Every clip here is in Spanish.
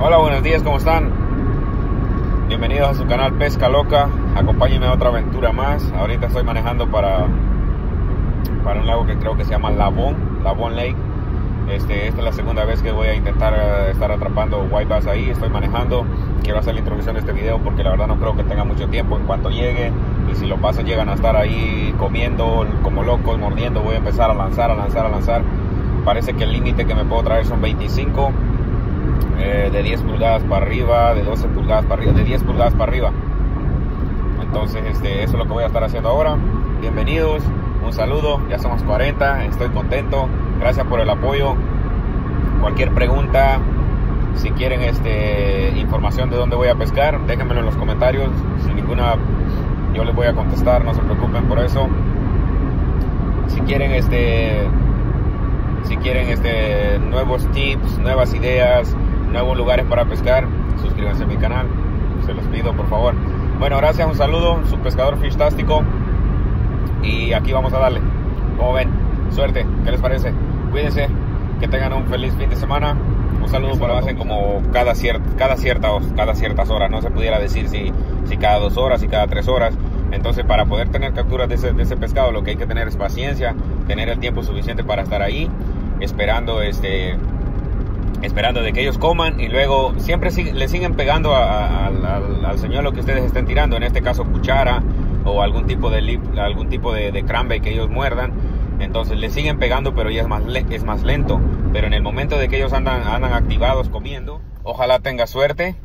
Hola, buenos días, ¿cómo están? Bienvenidos a su canal Pesca Loca. Acompáñenme a otra aventura más. Ahorita estoy manejando para un lago que creo que se llama Lavon Lake. Esta es la segunda vez que voy a intentar estar atrapando white bass ahí. Estoy manejando. Quiero hacer la introducción de este video porque la verdad no creo que tenga mucho tiempo. En cuanto llegue, y si los bass llegan a estar ahí comiendo como locos, mordiendo, voy a empezar a lanzar. Parece que el límite que me puedo traer son 25 de 10 pulgadas para arriba, de 12 pulgadas para arriba, de 10 pulgadas para arriba. Entonces eso es lo que voy a estar haciendo ahora. Bienvenidos, un saludo, ya somos 40, estoy contento, gracias por el apoyo. Cualquier pregunta, si quieren información de dónde voy a pescar, déjenmelo en los comentarios. Sin ninguna, yo les voy a contestar, no se preocupen por eso. Si quieren nuevos tips, nuevas ideas, nuevos lugares para pescar, suscríbanse a mi canal, se los pido por favor. Bueno, gracias, un saludo, su pescador Fishtástico, y aquí vamos a darle. Como ven, suerte, ¿qué les parece? Cuídense, que tengan un feliz fin de semana. Un saludo para hacen como cada ciertas horas, no se pudiera decir si cada 2 horas y cada 3 horas. Entonces, para poder tener capturas de ese pescado, lo que hay que tener es paciencia, tener el tiempo suficiente para estar ahí esperando de que ellos coman, y luego siempre le siguen pegando al señuelo que ustedes estén tirando, en este caso cuchara o algún tipo de cranbait que ellos muerdan. Entonces le siguen pegando, pero ya es más lento. Pero en el momento de que ellos andan activados comiendo, ojalá tenga suerte.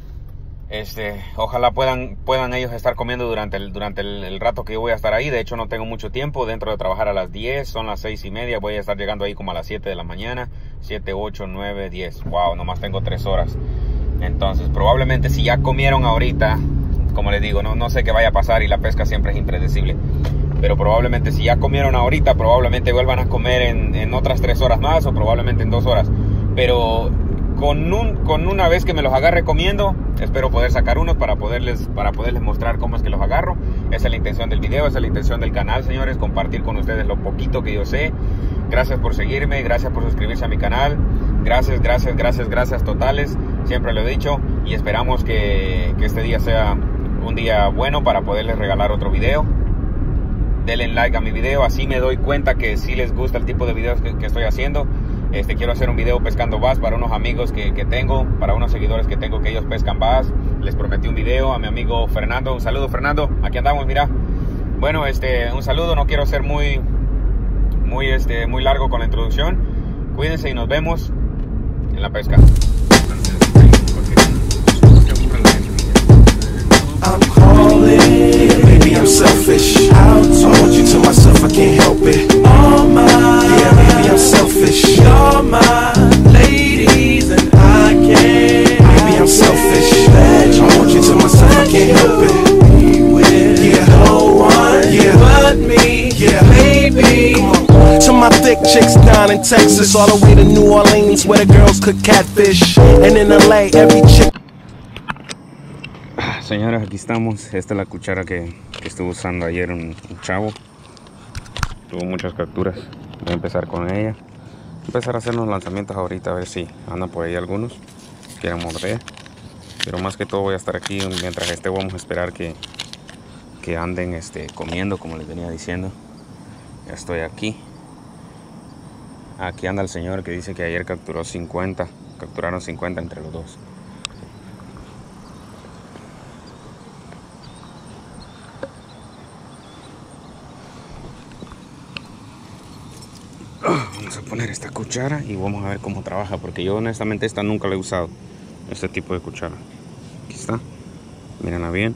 Ojalá puedan ellos estar comiendo durante el rato que yo voy a estar ahí. De hecho, no tengo mucho tiempo. Dentro de trabajar a las 10, son las 6:30. Voy a estar llegando ahí como a las 7 de la mañana. 7, 8, 9, 10. Wow, nomás tengo 3 horas. Entonces, probablemente si ya comieron ahorita, como les digo, no sé qué vaya a pasar, y la pesca siempre es impredecible. Pero probablemente si ya comieron ahorita, probablemente vuelvan a comer en otras 3 horas más, o probablemente en 2 horas. Pero con una vez que me los agarre comiendo, espero poder sacar unos para poderles mostrar cómo es que los agarro. Esa es la intención del video, esa es la intención del canal, señores, compartir con ustedes lo poquito que yo sé. Gracias por seguirme, gracias por suscribirse a mi canal, gracias totales, siempre lo he dicho, y esperamos que este día sea un día bueno para poderles regalar otro video. Denle like a mi video, así me doy cuenta que sí les gusta el tipo de videos que estoy haciendo. Quiero hacer un video pescando bass para unos amigos que tengo, para unos seguidores que tengo, que ellos pescan bass. Les prometí un video a mi amigo Fernando. Un saludo, Fernando, aquí andamos, mira. Bueno, un saludo, no quiero ser muy largo con la introducción. Cuídense y nos vemos en la pesca. I'm calling, maybe I'm selfish. I want you to myself, I can't help it. All mine, yeah, maybe I'm selfish. You're my ladies and I can't. Maybe I'm selfish. I want you to myself, I can't help it. Yeah, no one, yeah, but me, yeah, baby. To my thick chicks down in Texas, all the way to New Orleans, where the girls cook catfish, and in LA, every chick. Señores, aquí estamos. Esta es la cuchara que estuve usando ayer un chavo. Tuvo muchas capturas. Voy a empezar con ella. Voy a empezar a hacer unos lanzamientos ahorita, a ver si andan por ahí algunos quieren morder. Pero más que todo voy a estar aquí mientras vamos a esperar que anden comiendo, como les venía diciendo. Ya estoy aquí. Aquí anda el señor que dice que ayer capturaron 50 entre los dos. Vamos a poner esta cuchara y vamos a ver cómo trabaja, porque yo honestamente esta nunca la he usado, este tipo de cuchara. Aquí está, mírenla bien.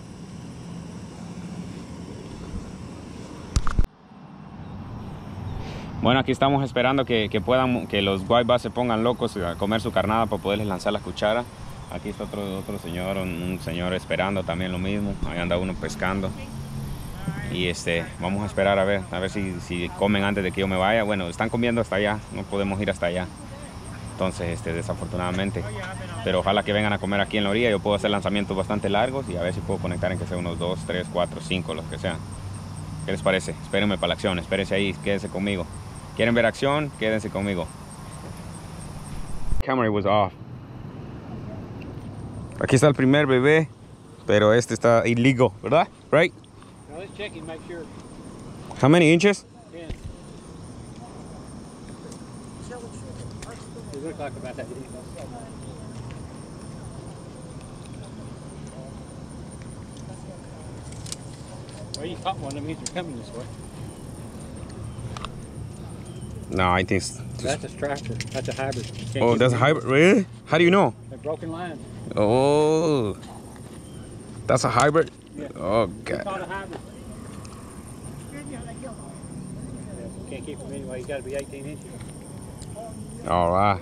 Bueno, aquí estamos esperando que los white bass se pongan locos a comer su carnada para poderles lanzar la cuchara. Aquí está otro señor, un señor esperando también lo mismo. Ahí anda uno pescando. Y vamos a esperar a ver si comen antes de que yo me vaya. Bueno, están comiendo hasta allá, no podemos ir hasta allá. Entonces, desafortunadamente. Pero ojalá que vengan a comer aquí en la orilla. Yo puedo hacer lanzamientos bastante largos y a ver si puedo conectar en que sea unos 2, 3, 4, 5, los que sean. ¿Qué les parece? Espérenme para la acción, espérense ahí, quédense conmigo. ¿Quieren ver acción? Quédense conmigo. Camera was off. Aquí está el primer bebé, pero este está illegal, ¿verdad? Right? Now let's check and make sure. How many inches? 10. They look like about that. Well, you caught one. That means they're coming this way. No, I think. That's a striker. That's a hybrid. Oh, that's a hybrid. Really? How do you know? They're broken lines. Oh, that's a hybrid. Yeah. Oh We God. caught a hybrid. Yeah, you can't keep them anyway. You got to be 18 inches. All right.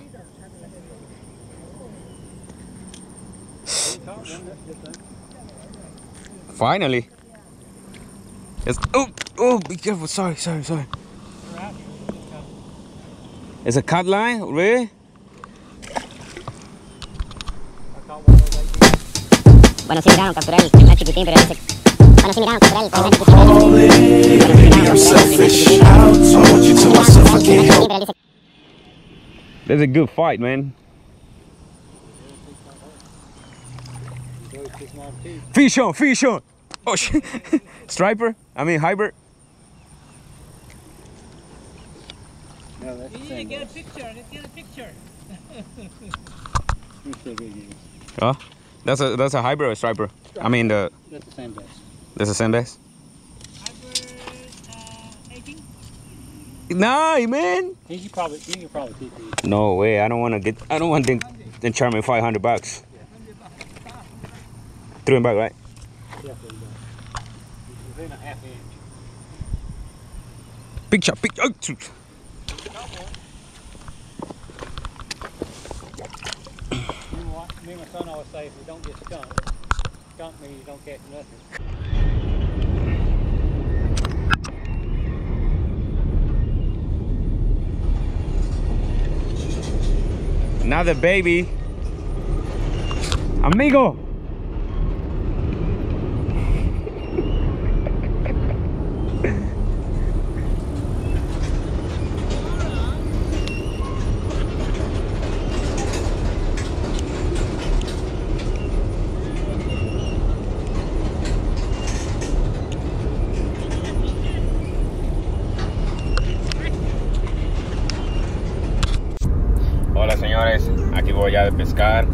You caught one. That's a good thing. Finally. It's oh, be careful. Sorry. They're out here. It's a cut line, really? I caught one of those 18. Bueno, sí miraron capturar el más chiquitín, pero dice... Bueno, sí miraron capturar el más chiquitín, All in, maybe I'm selfish. I told you to myself I can't help. pero dice... That's a good fight, man. Those too small to keep. Fish on. Oh shit. Striper? I mean hybrid. No, that's the same. Get a picture. Let's get a picture. Let me see if we can- Oh, that's a hybrid or striper. I mean That's the same base. that's the same base. Hybrid 18. Nah, man. You can probably keep these. No way. I don't want them charge me $500. Threw him back, right? Yeah, there you go. Within a half inch. Big shot. Oh. Me and my son always say if we don't get skunked means you don't catch nothing. Another baby. Amigo. Hola señores, aquí voy ya de pescar.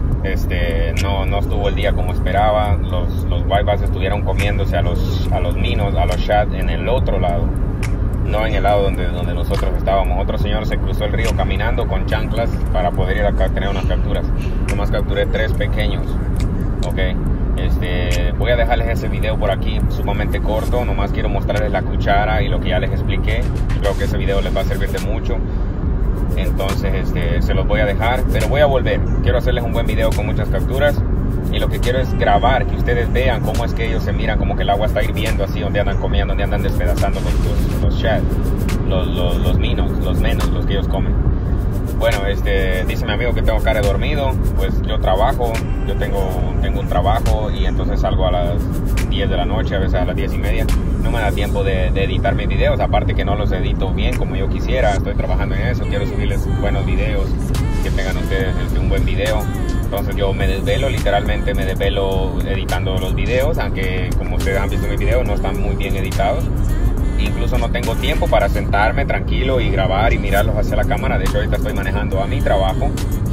No estuvo el día como esperaba. Los white bass estuvieron comiéndose a los minos, a los shad en el otro lado, no en el lado donde nosotros estábamos. Otro señor se cruzó el río caminando con chanclas para poder ir a tener unas capturas. Nomás capturé 3 pequeños. Ok, voy a dejarles ese video por aquí, sumamente corto. Nomás quiero mostrarles la cuchara y lo que ya les expliqué. Creo que ese video les va a servir de mucho. Entonces se los voy a dejar, pero voy a volver. Quiero hacerles un buen video con muchas capturas y lo que quiero es grabar, que ustedes vean cómo es que ellos se miran, como que el agua está hirviendo así, donde andan comiendo, donde andan despedazando los shad, los minos, los menos, los que ellos comen. Bueno, dice mi amigo que tengo cara de dormido. Pues yo trabajo, yo tengo un trabajo y entonces salgo a las 10 de la noche, a veces a las 10:30. No me da tiempo de editar mis videos, aparte que no los edito bien como yo quisiera. Estoy trabajando en eso, quiero subirles buenos videos, que tengan ustedes un buen video. Entonces yo me desvelo, literalmente me desvelo editando los videos, aunque como ustedes han visto mis videos no están muy bien editados. Incluso no tengo tiempo para sentarme tranquilo y grabar y mirarlos hacia la cámara. De hecho ahorita estoy manejando a mi trabajo.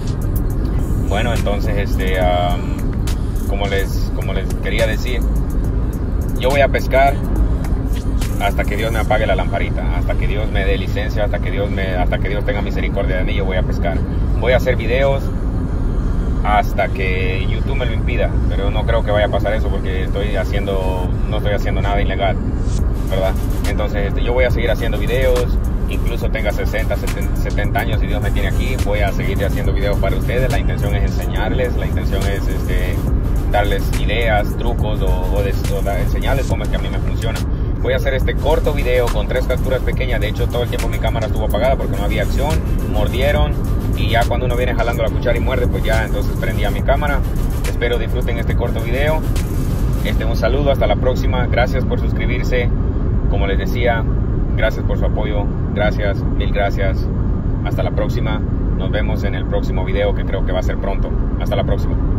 Bueno, entonces como les quería decir, yo voy a pescar hasta que Dios me apague la lamparita, hasta que Dios me dé licencia, hasta que Dios tenga misericordia de mí. Yo voy a pescar, voy a hacer videos hasta que YouTube me lo impida, pero no creo que vaya a pasar eso porque no estoy haciendo nada ilegal, ¿verdad? Entonces yo voy a seguir haciendo videos, incluso tenga 60, 70 años y Dios me tiene aquí, voy a seguir haciendo videos para ustedes. La intención es enseñarles, la intención es darles ideas, trucos o enseñarles cómo es que a mí me funciona. Voy a hacer este corto video con 3 capturas pequeñas. De hecho todo el tiempo mi cámara estuvo apagada porque no había acción, mordieron y ya cuando uno viene jalando la cuchara y muerde, pues ya entonces prendía mi cámara. Espero disfruten este corto video. Un saludo, hasta la próxima. Gracias por suscribirse. Como les decía, gracias por su apoyo. Gracias, mil gracias. Hasta la próxima. Nos vemos en el próximo video, que creo que va a ser pronto. Hasta la próxima.